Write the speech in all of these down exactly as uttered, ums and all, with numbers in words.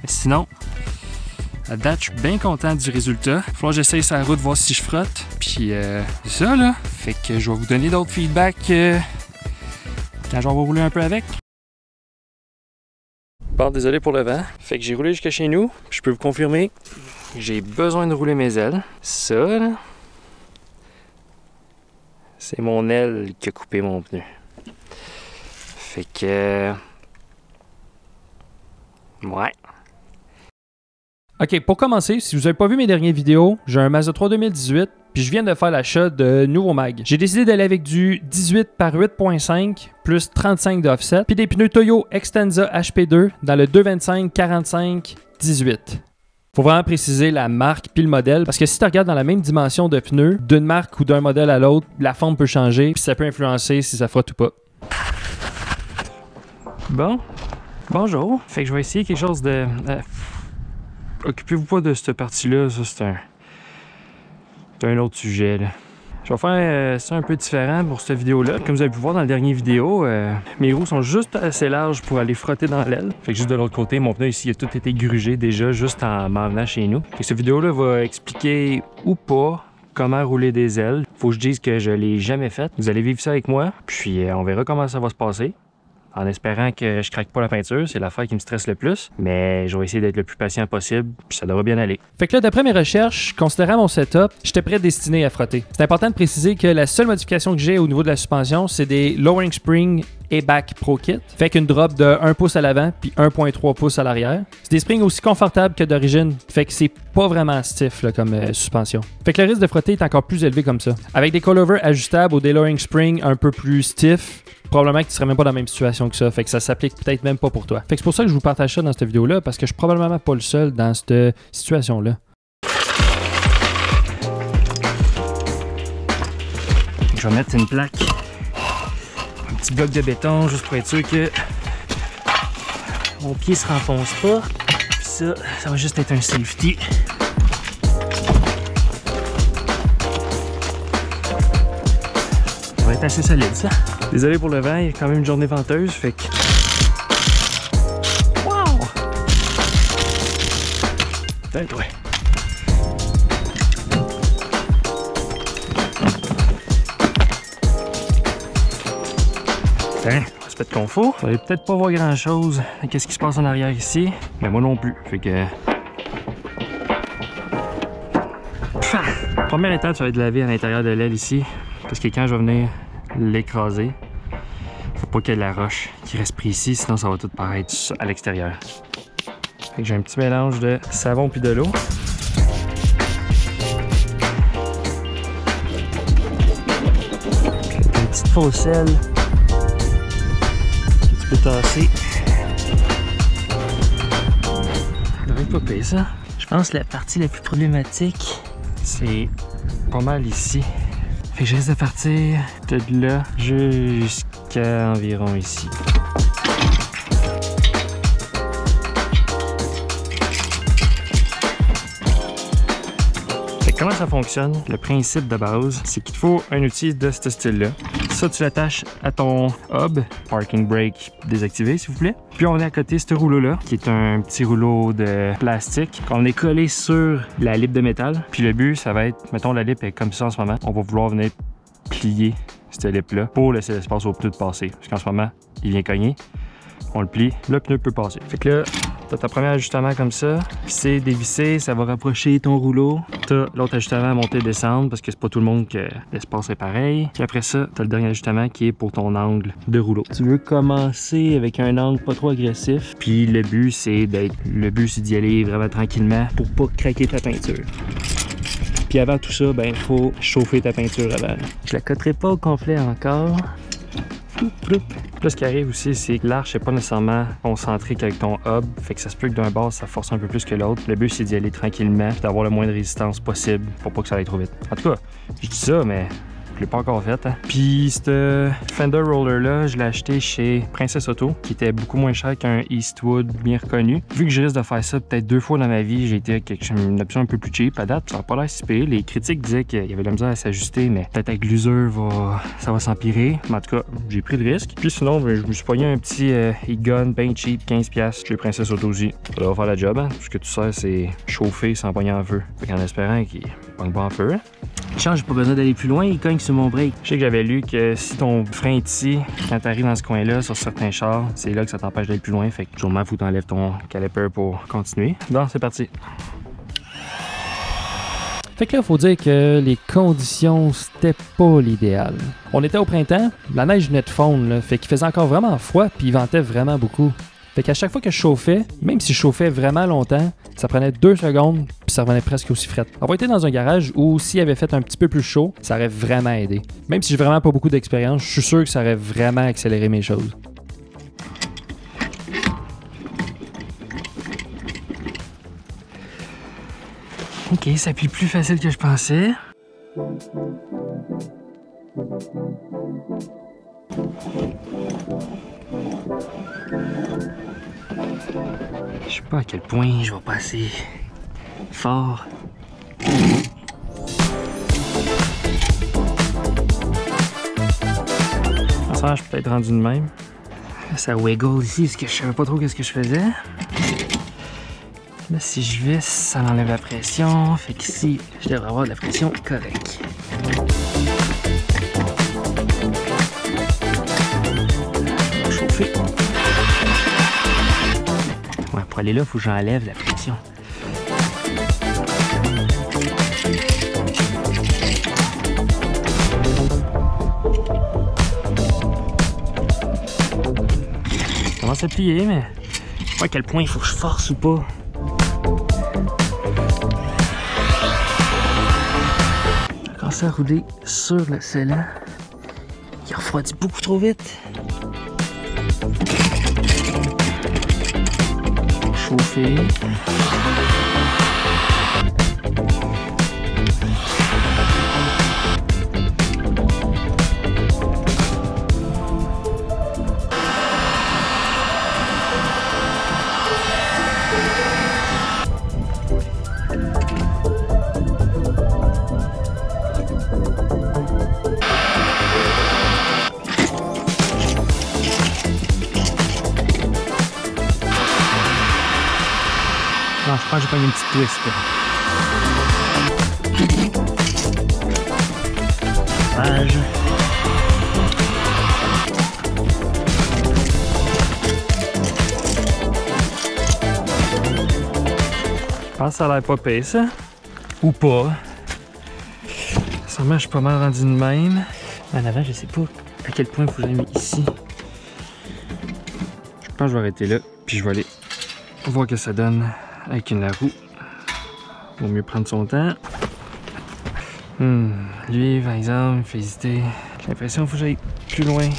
Sinon, à date, je suis bien content du résultat. Il va falloir que j'essaye sur la route, voir si je frotte. Puis euh, c'est ça là. Fait que je vais vous donner d'autres feedbacks euh, quand je vais rouler un peu avec. Bon, désolé pour le vent. Fait que j'ai roulé jusqu'à chez nous. Je peux vous confirmer, j'ai besoin de rouler mes ailes. Ça là, c'est mon aile qui a coupé mon pneu. Fait que... Ouais. Ok, pour commencer, si vous n'avez pas vu mes dernières vidéos, j'ai un Mazda trois deux mille dix-huit, puis je viens de faire l'achat de nouveaux mags. J'ai décidé d'aller avec du dix-huit par huit virgule cinq plus trente-cinq d'offset, puis des pneus Toyo Extensa H P deux dans le deux vingt-cinq quarante-cinq dix-huit. Faut vraiment préciser la marque puis le modèle, parce que si tu regardes dans la même dimension de pneus, d'une marque ou d'un modèle à l'autre, la forme peut changer, puis ça peut influencer si ça frotte ou pas. Bon, bonjour. Fait que je vais essayer quelque chose de... Euh... Occupez-vous pas de cette partie-là, ça c'est un... c'est un autre sujet, là. Je vais faire euh, ça un peu différent pour cette vidéo-là. Comme vous avez pu voir dans la dernière vidéo, euh, mes roues sont juste assez larges pour aller frotter dans l'aile. Fait que juste de l'autre côté, mon pneu ici a tout été grugé déjà juste en m'en venant chez nous. Fait que cette vidéo-là va expliquer ou pas comment rouler des ailes. Faut que je dise que je l'ai jamais fait. Vous allez vivre ça avec moi, puis euh, on verra comment ça va se passer. En espérant que je craque pas la peinture, c'est l'affaire qui me stresse le plus. Mais je vais essayer d'être le plus patient possible, puis ça devrait bien aller. Fait que là, d'après mes recherches, considérant mon setup, j'étais prêt destiné à frotter. C'est important de préciser que la seule modification que j'ai au niveau de la suspension, c'est des Lowering Spring et Back Pro Kit. Fait qu'une drop de un pouce à l'avant puis un virgule trois pouces à l'arrière. C'est des springs aussi confortables que d'origine. Fait que c'est pas vraiment stiff là, comme euh, suspension. Fait que le risque de frotter est encore plus élevé comme ça. Avec des coilovers ajustables ou des Lowering Spring un peu plus stiff, probablement que tu serais même pas dans la même situation que ça. Fait que ça s'applique peut-être même pas pour toi. Fait que c'est pour ça que je vous partage ça dans cette vidéo-là, parce que je suis probablement pas le seul dans cette situation-là. Je vais mettre une plaque, un petit bloc de béton, juste pour être sûr que mon pied se renfonce pas. Puis ça, ça va juste être un safety. Ça va être assez solide, ça. Désolé pour le vent, il y a quand même une journée venteuse, fait que... Wow! Peut-être, ouais. Tiens, respect de confort. Vous allez peut-être pas voir grand-chose. Qu'est-ce qui se passe en arrière ici? Mais moi non plus, fait que... Première étape, ça va être de laver à l'intérieur de l'aile ici, parce que quand je vais venir l'écraser, faut pas qu'il y ait de la roche qui reste pris ici, sinon ça va tout paraître à l'extérieur. Fait que j'ai un petit mélange de savon puis de l'eau. Une petite fausse sel que tu peux tasser. Ça devrait pas payer ça. Je pense que la partie la plus problématique, c'est pas mal ici. Fait que je risque de partir de là jusqu'à environ ici. Fait que comment ça fonctionne? Le principe de base, c'est qu'il te faut un outil de ce style-là. Ça, tu l'attaches à ton hub, parking brake désactivé s'il vous plaît. Puis on est à côté ce rouleau-là, qui est un petit rouleau de plastique qu'on est collé sur la lip de métal. Puis le but, ça va être, mettons la lip est comme ça en ce moment, on va vouloir venir plier cette lip-là pour laisser l'espace au pneu de passer. Parce qu'en ce moment, il vient cogner, on le plie, le pneu peut passer. Fait que là, t'as ta premier ajustement comme ça, c'est dévissé, ça va rapprocher ton rouleau. T'as l'autre ajustement à monter et descendre parce que c'est pas tout le monde que l'espace est pareil. Puis après ça, t'as le dernier ajustement qui est pour ton angle de rouleau. Tu veux commencer avec un angle pas trop agressif, puis le but c'est d'être, le but c'est d'y aller vraiment tranquillement pour pas craquer ta peinture. Puis avant tout ça, ben il faut chauffer ta peinture avant. Je la cotterai pas au complet encore. Là, ce qui arrive aussi, c'est que l'arche n'est pas nécessairement concentrique avec ton hub. Fait que ça se peut que d'un bord, ça force un peu plus que l'autre. Le but, c'est d'y aller tranquillement et d'avoir le moins de résistance possible pour pas que ça aille trop vite. En tout cas, je dis ça, mais Je l'ai pas encore fait. Hein. Puis ce Fender Roller là, je l'ai acheté chez Princess Auto, qui était beaucoup moins cher qu'un Eastwood bien reconnu. Vu que je risque de faire ça peut-être deux fois dans ma vie, j'ai été avec une option un peu plus cheap. À date, ça n'a pas l'air si pire. Les critiques disaient qu'il y avait de la misère à s'ajuster, mais peut-être avec l'usure, va... ça va s'empirer. Mais en tout cas, j'ai pris le risque. Puis sinon, je me suis pogné un petit euh, e-gun bien cheap, quinze piastres chez Princess Auto aussi. Ça va faire la job, hein. Tout ce que tu sais, c'est chauffer sans pogner en feu. Fait qu'en espérant qu'il pogne pas en feu. Hein. Change, j'ai pas besoin d'aller plus loin, il cogne sur mon break. Je sais que j'avais lu que si ton frein est ici, quand t'arrives dans ce coin-là, sur certains chars, c'est là que ça t'empêche d'aller plus loin. Fait que sûrement, faut que t'enlèves ton caliper pour continuer. Bon, c'est parti. Fait que là, il faut dire que les conditions, c'était pas l'idéal. On était au printemps, la neige venait de fondre, là, fait qu'il faisait encore vraiment froid, puis il ventait vraiment beaucoup. Fait qu'à chaque fois que je chauffais, même si je chauffais vraiment longtemps, ça prenait deux secondes, puis ça revenait presque aussi fret. Avoir été dans un garage où s'il avait fait un petit peu plus chaud, ça aurait vraiment aidé. Même si j'ai vraiment pas beaucoup d'expérience, je suis sûr que ça aurait vraiment accéléré mes choses. Ok, ça plie plus facile que je pensais. Je sais pas à quel point je vais passer fort. Ça, je suis peut-être rendu de même. Ça wiggle ici parce que je savais pas trop qu'est-ce que je faisais. Là, si je visse, ça enlève la pression. Fait qu'ici, je devrais avoir de la pression correcte. Chauffer. Ouais, pour aller là, il faut que j'enlève la pression. Je commence à plier, mais je sais pas à quel point il faut que je force ou pas. J'ai commencé à rouler sur le scellant. Il refroidit beaucoup trop vite. Chauffer. Non, je pense que j'ai pas une petite twist. Page. Je pense que ça a l'air pas pire, ça. Ou pas. Sûrement, je suis pas mal rendu de même. En avant, je sais pas à quel point il faut que j'aille ici. Je pense que je vais arrêter là, puis je vais aller voir ce que ça donne avec une la roue. Vaut mieux prendre son temps. Hmm, lui, par exemple, il fait hésiter. J'ai l'impression qu'il faut que j'aille plus loin.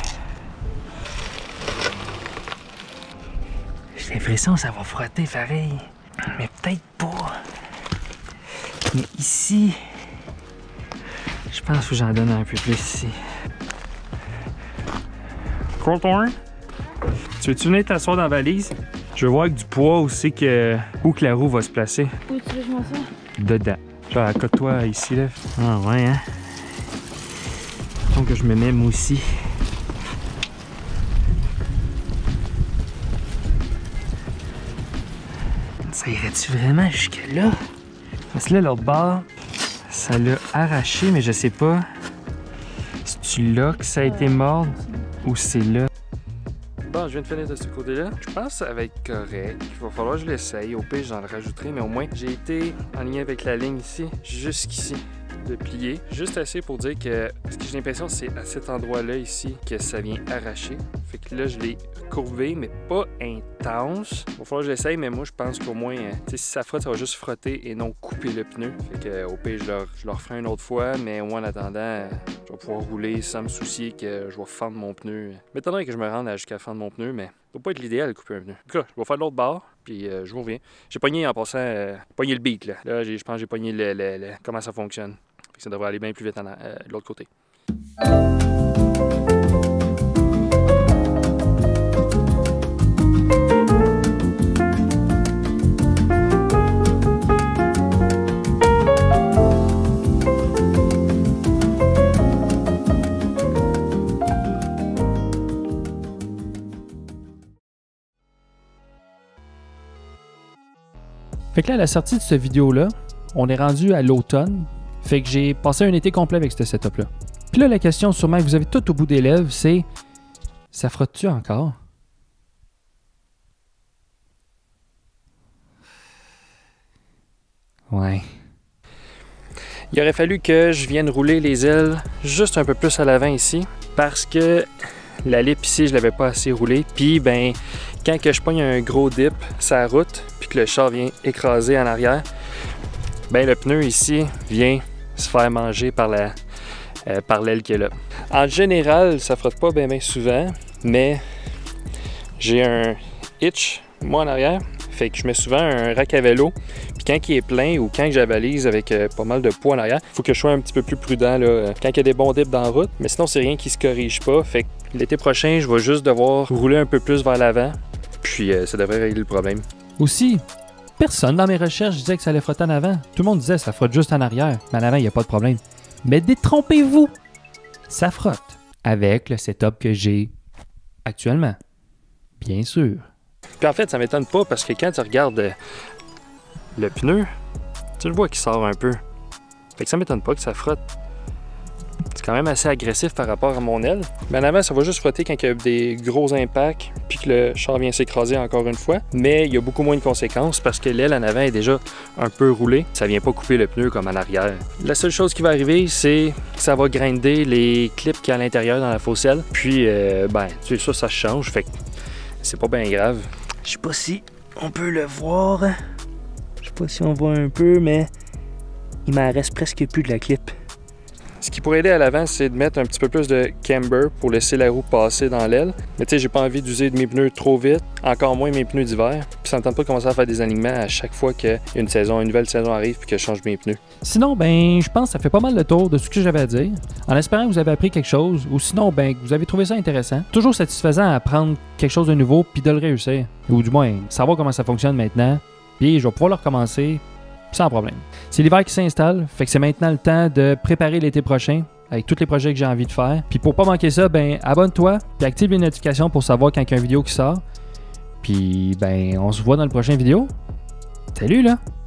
J'ai l'impression que ça va frotter pareil. Mais peut-être pas. Mais ici, je pense qu'il faut que j'en donne un peu plus ici. Courtois, tu veux-tu venir t'asseoir dans la valise? Je veux voir avec du poids aussi que, où que la roue va se placer. Où tu veux que je m'assoie? Dedans. Genre, accote-toi ici, là. ah ouais, hein? Donc que je me mets moi aussi. Ça irait-tu vraiment jusque là? Parce que là, l'autre bord, ça l'a arraché, mais je sais pas si tu là que ça a été mort ou c'est là. Bon, je viens de finir de ce côté-là. Je pense que ça va être correct. Il va falloir que je l'essaye. Au pire, j'en rajouterai, mais au moins, j'ai été en lien avec la ligne ici, jusqu'ici, de plier. Juste assez pour dire que, parce que j'ai l'impression que c'est à cet endroit-là ici que ça vient arracher. Fait que là, je l'ai courbé, mais pas intense. Il va falloir que je l'essaye, mais moi, je pense qu'au moins, tu sais, si ça frotte, ça va juste frotter et non couper le pneu. Fait que, au pire, je le, je le referai une autre fois, mais moi, en attendant, je vais pouvoir rouler sans me soucier que je vais fendre mon pneu. M'étonnerait que je me rende jusqu'à fendre mon pneu, mais ça doit pas être l'idéal de couper un pneu. En tout cas, je vais faire l'autre barre, puis euh, je vous reviens. J'ai pogné en passant, euh, pogné le beat, là. Là, je pense que j'ai pogné le, le, le, comment ça fonctionne. Fait que ça devrait aller bien plus vite en, euh, de l'autre côté. Fait que là, à la sortie de cette vidéo-là, on est rendu à l'automne. Fait que j'ai passé un été complet avec ce setup-là. Puis là, la question sûrement que vous avez tout au bout des lèvres, c'est « Ça frotte-tu encore? » Ouais. Il aurait fallu que je vienne rouler les ailes juste un peu plus à l'avant ici, parce que la lip ici, je l'avais pas assez roulée. Puis, ben, quand que je pogne un gros dip sa route, puis que le char vient écraser en arrière, ben le pneu ici vient se faire manger par la euh, par l'aile qui est là. En général, ça frotte pas bien ben souvent, mais j'ai un hitch, moi en arrière, fait que je mets souvent un rack à vélo, puis quand il est plein ou quand j'avalise avec euh, pas mal de poids en arrière, il faut que je sois un petit peu plus prudent là, quand il y a des bons dips dans la route, mais sinon c'est rien qui se corrige pas, fait que l'été prochain, je vais juste devoir rouler un peu plus vers l'avant, puis euh, ça devrait régler le problème. Aussi, personne dans mes recherches disait que ça allait frotter en avant. Tout le monde disait que ça frotte juste en arrière, mais en avant, il n'y a pas de problème. Mais détrompez-vous! Ça frotte avec le setup que j'ai actuellement. Bien sûr. Puis en fait, ça m'étonne pas parce que quand tu regardes euh, le pneu, tu le vois qu'il sort un peu. Fait que ça m'étonne pas que ça frotte. C'est quand même assez agressif par rapport à mon aile. Mais en avant, ça va juste frotter quand il y a des gros impacts puis que le char vient s'écraser encore une fois. Mais il y a beaucoup moins de conséquences parce que l'aile en avant est déjà un peu roulée. Ça vient pas couper le pneu comme en arrière. La seule chose qui va arriver, c'est que ça va grinder les clips qu'il y a à l'intérieur dans la fausse aile. Puis, euh, ben, tu sais, ça, ça change. Fait que c'est pas bien grave. Je sais pas si on peut le voir. Je sais pas si on voit un peu, mais il m'en reste presque plus de la clip. Ce qui pourrait aider à l'avant, c'est de mettre un petit peu plus de camber pour laisser la roue passer dans l'aile. Mais tu sais, j'ai pas envie d'user mes pneus trop vite, encore moins mes pneus d'hiver. Puis ça me tente pas de commencer à faire des alignements à chaque fois qu'une saison, une nouvelle saison arrive puis que je change mes pneus. Sinon, ben, je pense que ça fait pas mal le tour de ce que j'avais à dire. En espérant que vous avez appris quelque chose, ou sinon, ben, que vous avez trouvé ça intéressant. Toujours satisfaisant à apprendre quelque chose de nouveau puis de le réussir. Ou du moins, savoir comment ça fonctionne maintenant. Puis je vais pouvoir le recommencer sans problème. C'est l'hiver qui s'installe, fait que c'est maintenant le temps de préparer l'été prochain avec tous les projets que j'ai envie de faire. Puis pour pas manquer ça, ben abonne-toi, puis active les notifications pour savoir quand il y a une vidéo qui sort. Puis ben on se voit dans le prochain vidéo. Salut là!